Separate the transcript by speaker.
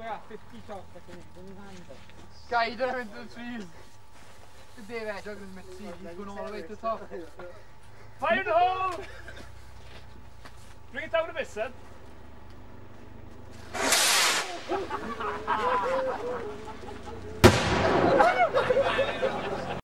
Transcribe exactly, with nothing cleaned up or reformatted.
Speaker 1: got fifty shots that can hit his hand.
Speaker 2: Guy, you don't have into the trees. Good day there, juggling Mister C. He's going all the way to the top.
Speaker 3: Fire in the hole! Bring it down a bit, son.